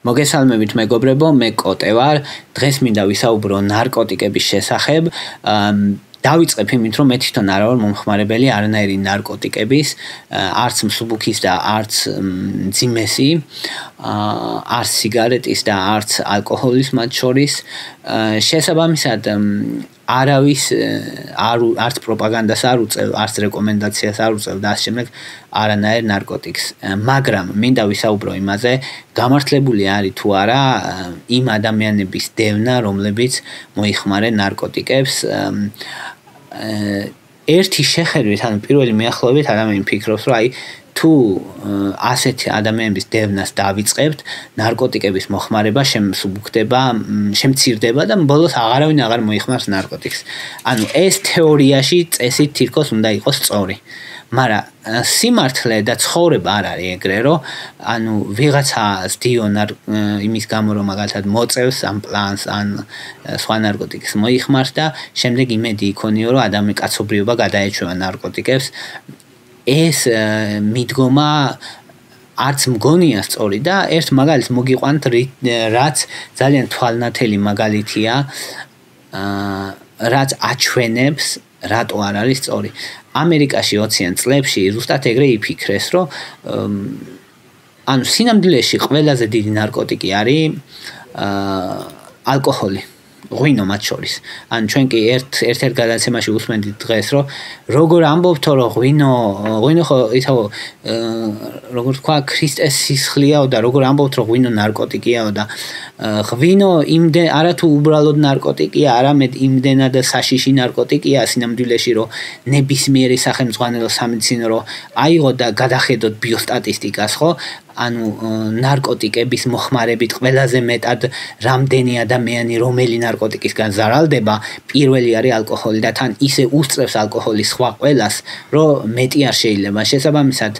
მოგესალმებით მეგობრებო, მე კოტე ვარ. დღეს მინდა ვისაუბრო ნარკოტიკების შესახებ. დავიწყებ იმით, რომ მე თვითონ არ ვარ მომხმარებელი არანაირი ნარკოტიკების, არც მსუბუქის და არც მძიმესი, არც სიგარეტის და არც ალკოჰოლის მათ შორის. შესაბამისად, არავის არც პროპაგანდას არ უწევ, არც რეკომენდაციას არ უწევ და ასე შემდეგ არანაირ ნარკოტიკს. მაგრამ მინდა ვისაუბრო იმაზე, გამართლებული არის თუ არა იმ ადამიანების დევნა, რომლებიც მოიხმარენ ნარკოტიკებს. ერთი შეხედვით, ანუ პირველი მიახლოებით ადამიანი ფიქრობს, რომ თუ ასეთი ადამიანების დევნას დავიწყებთ, ნარკოტიკების მოხმარება შემსუბუქდება, შემცირდება და ბოლოს აღარავინ აღარ მოიხმარს ნარკოტიკს. ანუ ეს თეორიაში წესით თითქოს უნდა იყოს სწორი. მაგრამ სიმართლე და ცხოვრება არ არის ეგრე, რომ ანუ ვიღაცა ზდიონარ იმის გამო, რომ მაგალითად მოწევს ამ პლანს, ან სხვა ნარკოტიკს მოიხმარს და შემდეგ იმედი იქონიო, რომ ადამიანის კაცობრიობა გადაეჩვევა ნარკოტიკებს. ეს მიდგომა არც მგონია სწორი და ერთ მაგალითს მოგიყვანთ, რაც ძალიან თვალნათელი მაგალითია, რაც აჩვენებს, რატო არ არის სწორი. ამერიკაში 20-იან წლებში ზუსტად ეგრე იფიქრეს, რომ ანუ სინამდვილეში ყველაზე დიდი ნარკოტიკი არის ალკოჰოლი. ღვინო მათ შორის. ან ჩვენ კი ერთ-ერთ გადაცემაში უსმენთ დღეს, რომ როგორ ამბობთო, რომ ღვინო ხო ისაო როგორ თქვა, ქრისტეს სისხლიაო და როგორ ამბობთ, რომ ღვინო ნარკოტიკიაო და ღვინო არა თუ უბრალოდ ნარკოტიკია, არამედ იმდენად საშიში ნარკოტიკია სინამდვილეში, რომ ნებისმიერი სახელმძღვანელო სამედიცინო რომ აიღო და გადახედოთ ბიოსტატისტიკას, ხო? ანუ ნარკოტიკების მოხმარებით ყველაზე მეტად რამდენი ადამიანი რომელი ნარკოტიკისგან ზარალდება, პირველი არის ალკოჰოლი და თან ისე უსწრებს ალკოჰოლი სხვა ყველას, რომ მეტი არ შეიძლება. შესაბამისად,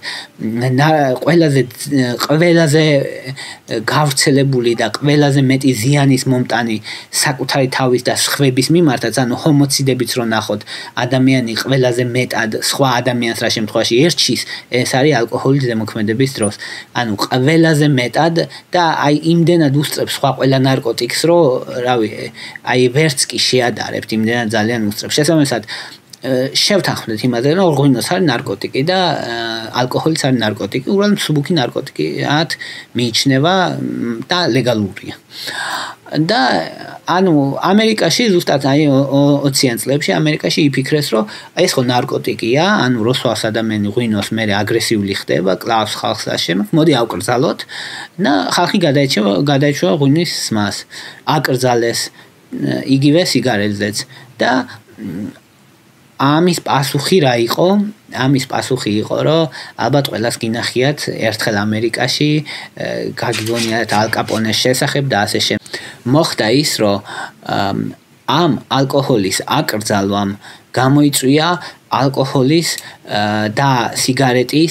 ყველაზე გავრცელებული და ყველაზე მეტი ზიანის მომტანი საკუთარი თავის და სხვების მიმართაც, ანუ ჰომოციდებით რო ნახოთ, ადამიანი ყველაზე მეტად სხვა ადამიანს რა შემთხვევაში ერჩის, ეს არის ალკოჰოლის ზემოქმედების დროს. ანუ ყველაზე მეტად და იმდენად უსწრებს სხვა ყველა ნარკოტიკს, რომ რავი, ვერც კი შეადარებთ, იმდენად ძალიან უსწრებს. შესაბამისად, შევთანხმდეთ იმაზე, რომ ღვინოს არის ნარკოტიკი და ალკოჰოლიც არის ნარკოტიკი, უბრალოდ მსუბუქი ნარკოტიკად მიიჩნევა და ლეგალურია. და ანუ ამერიკაში ზუსტად 20-იან წლებში ამერიკაში იფიქრეს, რომ ეს ხო ნარკოტიკია, ანუ როსვას ადამიანი ღვინოს მერე აგრესიული ხდება, კლავს ხალხს და შემდეგ, მოდი ავკრძალოთ და ხალხი გადაეჩვევა ღვინის სმას. აკრძალეს იგივე სიგარეტზეც და ამის პასუხი რა იყო? ამის პასუხი იყო, რომ ალბათ ყველას გინახიათ ერთხელ ამერიკაში გაგიგონიათ ალ კაპონეს შესახებ და ასე შემდეგ. მოხდა ის, რომ ამ ალკოჰოლის აკრძალვამ გამოიწვია ალკოჰოლის და სიგარეტის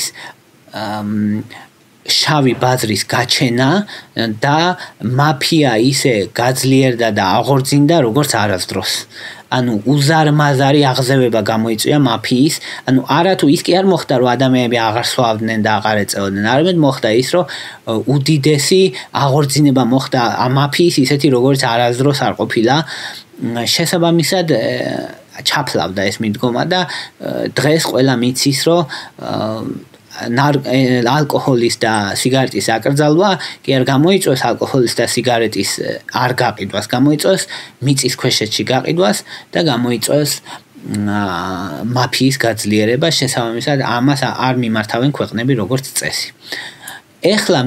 შავი ბაზრის გაჩენა და მაფია ისე გაძლიერდა და აღორძინდა, როგორც არასდროს. ანუ უზარმაზარი აღზევება გამოიწვია მაფიის, ანუ არა თუ ის კი არ მოხდა, რომ ადამიანები აღარ სვავდნენ და აღარ ეწეოდნენ, არამედ მოხდა ის, რომ უდიდესი აღორძინება მოხდა მაფიის ისეთი, როგორც არასდროს არ ყოფილა. შესაბამისად, ჩაფლავდა ეს მიდგომა და დღეს ყველა მიცის, რომ ალკოჰოლის და სიგარეტის აკრძალვა კი არ გამოიწვევს ალკოჰოლის და სიგარეტის არ გაყიდვას, გამოიწვევს მიწისქვეშეთში გაყიდვას და გამოიწვევს მაფიის გაძლიერებას. შესაბამისად, ამას არ მიმართავენ ქვეყნები როგორც წესი. ეხლა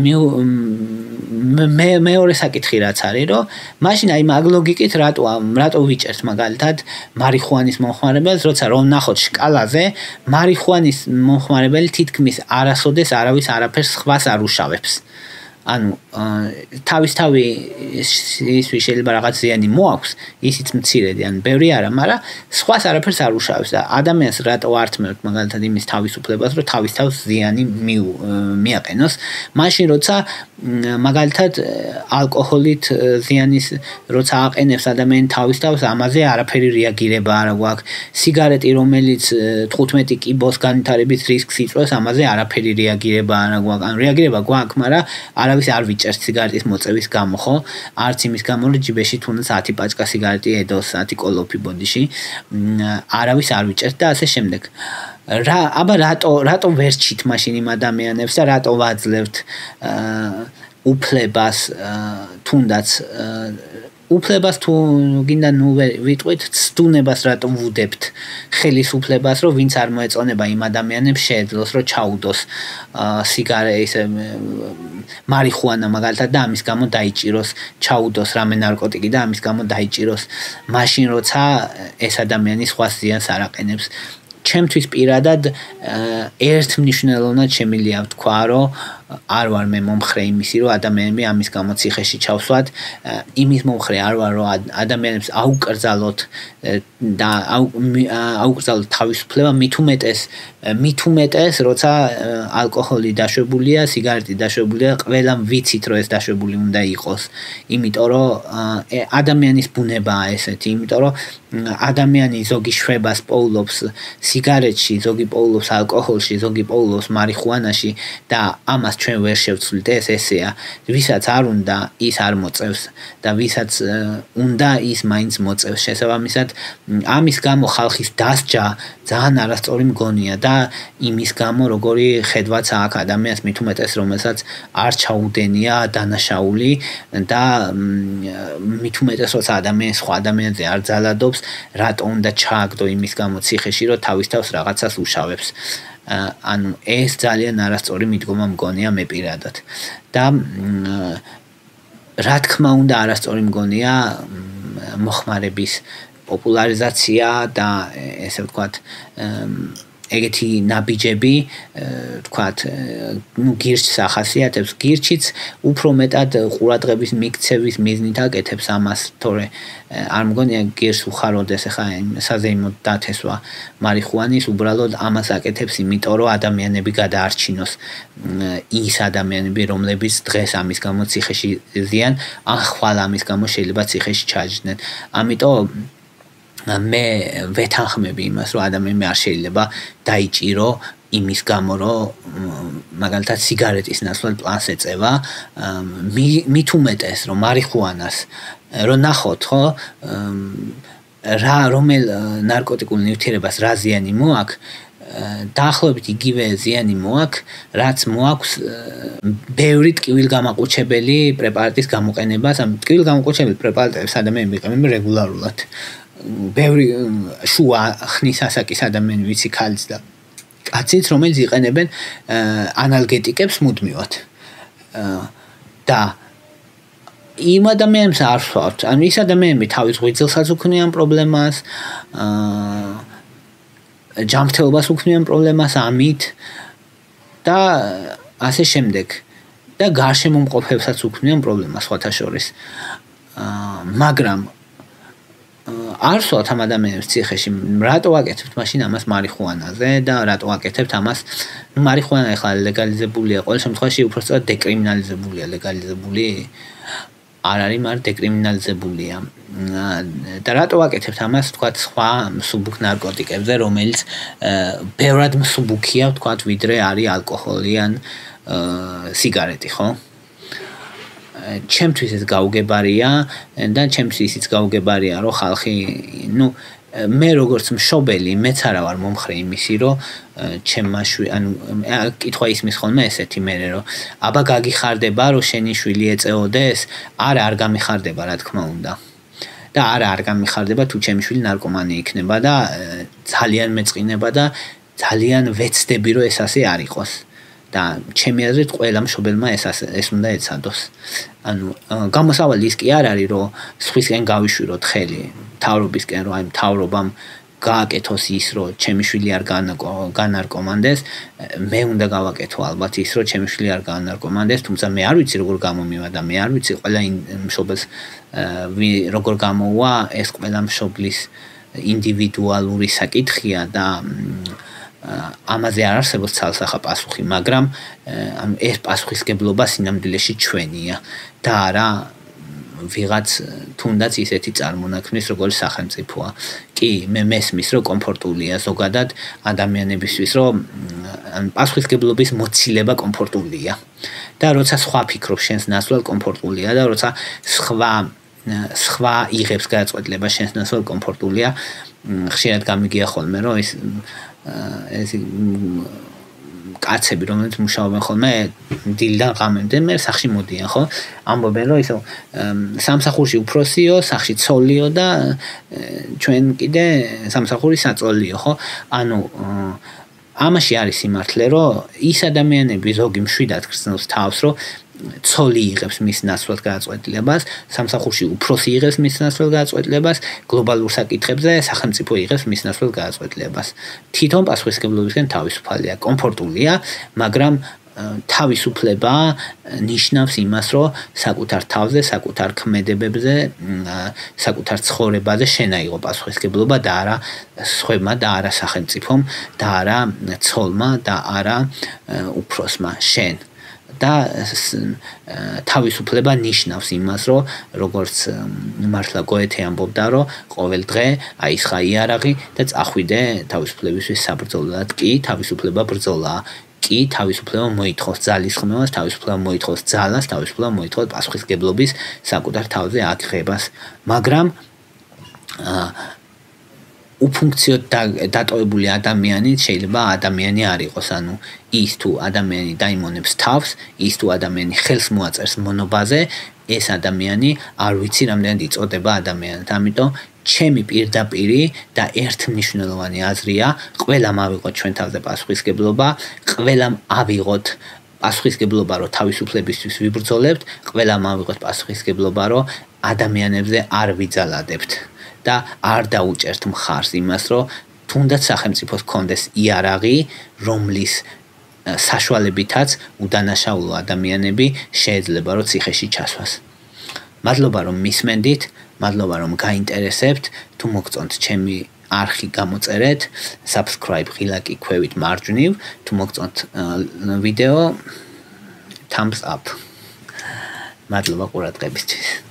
მეორე საკითხი რაც არის, რომ მაშინ მაგ ლოგიკით რატო ვიჭერთ მაგალითად მარიხუანის მომხმარებელს, როცა რომ ნახოთ სკალაზე, მარიხუანის მომხმარებელი თითქმის არასოდეს არავის არაფერს სხვას არ უშავებს. ანუ თავისთავი ისვი შეიძლება რაღაც ზიანი მოაქვს, ისიც მცირედი, ან ბევრი არა, მაგრამ სხვას არაფერს არ უშავებს და ადამიანს რატო ართმევთ მაგალითად იმის თავისუფლებას, რომ თავის თავს ზიანი მიაყენოს, მაშინ როცა მაგალითად ალკოჰოლით ზიანის როცა აყენებს ადამიანი თავის თავს, ამაზე არაფერი რეაგირება არ გვაქვს. სიგარეტი, რომელიც 15 კიბოს განვითარების რისკს იწვევს, ამაზე არაფერი რეაგირება არ გვაქვს. ან რეაგირება გვაქვს, მაგრამ არავის არ ვიჭერს სიგარეტის მოწევის გამო, ხო? არც იმის გამო, რომ ჯიბეში თუნდაც 10 პაჭკა სიგარეტი ედოს, 10 კოლოფი ბოდიში. არავის არ ვიჭერს და ასე შემდეგ. აბა რატო ვერ ჩით მაშინ იმ ადამიანებს და რატო ვაძლევთ უფლებას თუნდაც უფლებას თუ გინდა ნუ ვიტყვით ცდუნებას რატო ვუდებთ ხელისუფლებას რომ ვინც არ მოეწონება იმ ადამიანებს შეეძლოს რომ ჩაუდოს სიგარეტის მარიხუანა მაგალითად და ამის გამო დაიჭიროს ჩაუდოს რამე ნარკოტიკი და ამის გამო დაიჭიროს მაშინ როცა ეს ადამიანი სხვა ზიანს არ აყენებს ჩემთვის პირადად ერთმნიშვნელოვნად შემიძლია ვთქვა რომ არ ვარ მე მომხრე იმისი რომ ადამიანები ამის გამო ციხეში ჩავსვათ იმის მომხრე არ ვარ რომ ადამიანებს აუკრძალოთ და აუკრძალოთ თავისუფლება მით უმეტეს როცა ალკოჰოლი დაშვებულია სიგარეტი დაშვებულია ყველამ ვიცით რომ ეს დაშვებული უნდა იყოს იმიტომ რომ ადამიანის ბუნებაა ესეთი იმიტომ რომ ადამიანი ზოგი შვებას პოულობს სიგარეტში ზოგი პოულობს ალკოჰოლში ზოგი პოულობს მარიხუანაში და ამას ჩვენ ვერ შევცვლით ესეა ვისაც არ უნდა ის არ მოწევს და ვისაც უნდა ის მაინც მოწევს შესაბამისად ამის გამო ხალხის დასჯა ძალიან არასწორი მგონია და იმის გამო როგორი ხედვაც აქვს ადამიანს მით უმეტეს რომელსაც არ ჩაუდენია დანაშაული და მით უმეტეს როცა ადამიანი სხვა ადამიანზე არ ძალადობს რატო უნდა ჩააგდო იმის გამო ციხეში რომ თავის თავს რაღაცას უშავებს ანუ ეს ძალიან არასწორი მიდგომა მგონია მე პირადად და რა თქმა უნდა არასწორი მგონია მოხმარების პოპულარიზაცია და ესე ვთქვათ ეგეთი ნაბიჯები ვთქვათ ნუ გირჩს ახასიათებს გირჩიც უფრო მეტად ყურადღების მიქცევის მიზნით აკეთებს ამას თორე არ მგონია გირს უხაროდეს ახლა საზეიმოდ დათესვა მარიხუანის უბრალოდ ამას აკეთებს იმიტომ რომ ადამიანები გადაარჩინოს ის ადამიანები რომლებიც დღეს ამის გამო ციხეში ზიან ან ხვალ ამის გამო შეიძლება ციხეში ჩაჯდნენ ამიტომ მე ვეთანხმები იმას რომ ადამიანები არ შეიძლება დაიჭირო იმის გამო რომ მაგალითად სიგარეტის ნაცვლად პლანს ეწევა მით უმეტეს რომ მარიხუანას რომ ნახოთ ხო რა რომელ ნარკოტიკულ ნივთიერებას რა ზიანი მოაქვს დაახლოებით იგივე ზიანი მოაქვს რაც მოაქვს ბევრი ტკივილგამაყუჩებელი პრეპარატის გამოყენებას ამ ტკივილგამაყუჩებელ პრეპარატებს ადამიანები იყენებენ რეგულარულად ბევრი შუა ხნის ასაკის ადამიანი ვიცი ქალიც და კაციც რომელიც იყენებენ ანალგეტიკებს მუდმივად და იმ ადამიანებს არ ვსვათ ანუ ის ადამიანები თავის ღვიძლსაც უქმნიან პრობლემას ჯანმრთელობას უქმნიან პრობლემას ამით და ასე შემდეგ და გარშემომყოფებსაც უქმნიან პრობლემას სხვათა შორის მაგრამ არ ვსვათ ამ ადამიანებს ციხეში რატო აკეთებთ მაშინ ამას მარიხუანაზე და რატო აკეთებთ ამას ნუ მარიხუანა ახლა ლეგალიზებულია ყოველ შემთხვევაში უბრალოდ დეკრიმინალიზებულია ლეგალიზებული არ არის მაგრამ დეკრიმინალიზებულია და რატო აკეთებთ ამას თქვათ სხვა მსუბუქ ნარკოტიკებზე რომელიც ბევრად მსუბუქია თქვათ ვიდრე არის ალკოჰოლი ან სიგარეტი ხო ჩემთვის ეს გაუგებარია და ჩემთვის ისიც გაუგებარია რომ ხალხი ნუ მე როგორც მშობელი მეც არა ვარ მომხრე იმისი რომ ჩემმაშვი ანუ კითხვა ისმის ხოლმე ესეთი მე რომ აბა გაგიხარდება რომ შენი შვილი ეწეოდეს არ გამიხარდება რა თქმა უნდა და არ გამიხარდება თუ ჩემი შვილი ნარკომანი იქნება და ძალიან მეწყინება და ძალიან ვეცდები რომ ეს ასე არ იყოს და ჩემი აზრით ყველა მშობელმა ეს უნდა ეცადოს. ანუ გამოსავალი ის კი არ არის რომ სხვისკენ გავიშვიროთ ხელი თავრობისკენ რომ აი თავრობამ გააკეთოს ის რომ ჩემი შვილი არ განარკომანდეს მე უნდა გავაკეთო ალბათ ის რომ ჩემი შვილი არ განარკომანდეს თუმცა მე არ ვიცი როგორ გამომივა და მე არ ვიცი ყველა მშობელს როგორ გამოვა ეს ყველა მშობლის ინდივიდუალური საკითხია და ამაზე არ არსებობს ცალსახა პასუხი, მაგრამ ეს პასუხისგებლობა სინამდვილეში ჩვენია და არა ვიღაც თუნდაც ისეთი წარმონაქმნის როგორც სახელმწიფოა. კი, მე მესმის რომ კომფორტულია ზოგადად ადამიანებისთვის რომ პასუხისგებლობის მოცილება კომფორტულია და როცა სხვა ფიქრობს შენს ნაცვლად კომფორტულია და როცა სხვა იღებს გადაწყვეტილება შენს ნაცვლად კომფორტულია ხშირად გამიგია ხოლმე რომ ეს კაცები რომელიც მუშაობენ ხოლმე დილიდან ღამემდე მე სახში მოდიან ხო ამბობენ რომ ისო სამსახურში უფროსიო სახში ცოლიო და ჩვენ კიდე სამსახური საწოლიო ხო ანუ ამაში არის სიმართლე რომ ის ადამიანები ზოგი მშვიდად გრძნობს თავს რომ ცოლი იღებს მის ნაცვლად გადაწყვეტილებას, სამსახურში უფროსი იღებს მის ნაცვლად გადაწყვეტილებას, გლობალურ საკითხებზე სახელმწიფო იღებს მის ნაცვლად გადაწყვეტილებას. თვითონ პასუხისმგებლობისგან თავისუფალია, კომფორტულია, მაგრამ თავისუფლება ნიშნავს იმას, რომ საკუთარ თავზე, საკუთარ ქმედებებზე, საკუთარ ცხოვრებაზე შენ აიღო პასუხისმგებლობა და არა სხვებმა და არა სახელმწიფომ და არა ცოლმა და არა უფროსმა შენ. და თავისუფლება ნიშნავს იმას, რომ როგორც მართლა გოეთე ამბობდა, რომ ყოველ დღე აისხა იარაღი და წახვიდე თავისუფლებისთვის საბრძოლოდ. კი, თავისუფლება ბრძოლაა. კი, თავისუფლება მოითხოვს ძალისხმევას, თავისუფლება მოითხოვს ძალას, თავისუფლება მოითხოვს პასუხისმგებლობის საკუთარ თავზე აღებას. მაგრამ უფუნქციოდ დატოვებული ადამიანი შეიძლება ადამიანი არ იყოს, ანუ ის თუ ადამიანი დაიმონებს თავს, ის თუ ადამიანი ხელს მოაწერს მონობაზე, ეს ადამიანი არ ვიცი რამდენად იწოდება ადამიანად. ამიტომ ჩემი პირდაპირი და ერთმნიშვნელოვანი აზრია, ყველამ ავიღოთ ჩვენ თავზე პასუხისმგებლობა, ყველამ ავიღოთ პასუხისმგებლობა, რომ თავისუფლებისთვის ვიბრძოლებთ, ყველამ ავიღოთ პასუხისმგებლობა, რომ ადამიანებზე არ ვიძალადებთ. და არ დაუჭერთ მხარს იმას, რომ თუნდაც სახელმწიფოს კონდეს იარაღი, რომლის საშუალებითაც უდანაშაულო ადამიანები შეიძლება რომ ციხეში ჩასვას. მადლობა რომ მისმენდით, მადლობა რომ გაინტერესებთ, თუ მოგწონთ ჩემი არხი გამოწერეთ, subscribe ღილაკი ქვევით მარჯვნივ, თუ მოგწონთ ვიდეო thumbs up. მადლობა ყურადღებისთვის.